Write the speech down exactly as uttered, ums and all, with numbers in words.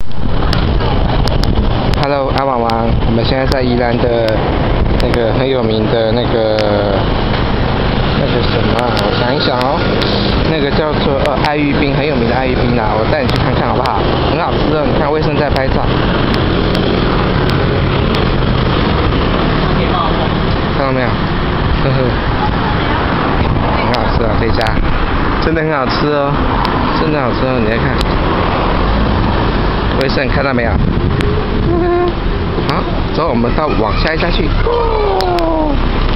Hello， 阿王王，我们现在在宜兰的那个很有名的那个那个什么啊，我想一想哦，那个叫做呃爱玉冰，很有名的爱玉冰啦，我带你去看看好不好？很好吃哦，你看卫生在拍照。看到没有？呵呵，很好吃啊，这家真的很好吃哦，真的好吃哦，你来看，卫生看到没有？好，走，我们到往下一家去。